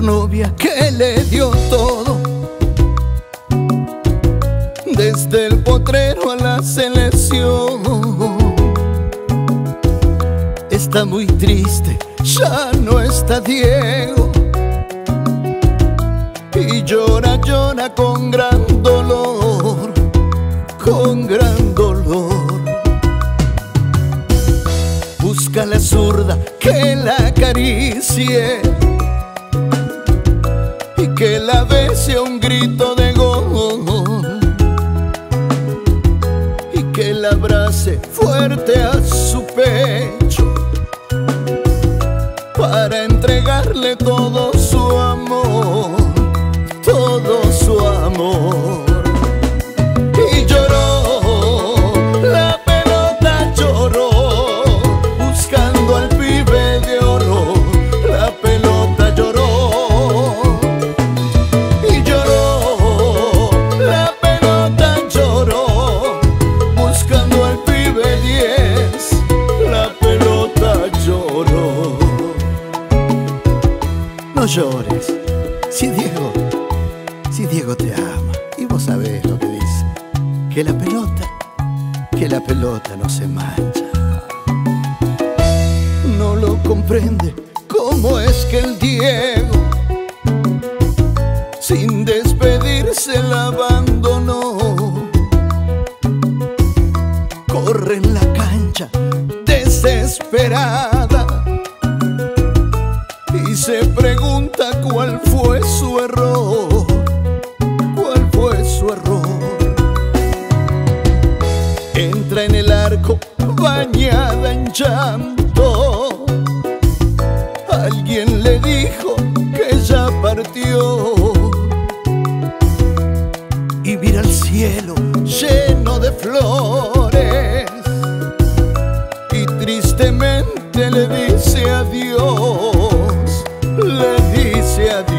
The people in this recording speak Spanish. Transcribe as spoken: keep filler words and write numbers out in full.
novia que le dio todo, desde el potrero a la selección. Está muy triste, ya no está Diego, y llora, llora con gran dolor, con gran dolor. Busca a la zurda que la acaricie y que la bese a un grito de gol, y que la abrace fuerte a su pecho para entregarle todo su amor, todo su amor. Y lloró, la pelota lloró, buscando al pibe de oro. La pelota lloró, y lloró, la pelota lloró, buscando al pibe diez. La pelota lloró. No llores, si Diego, si Diego te ama, y vos sabés lo que dice, que la pelota, que la pelota no se mancha. No lo comprende, cómo es que el Diego, sin despedirse, la abandonó. Corre en la cancha desesperada y se pregunta cuál fue su error, cuál fue su error. Entra en el arco bañada en llanto, alguien le dijo que ya partió, y mira el cielo lleno de flores y tristemente le dice adiós, le dice adiós.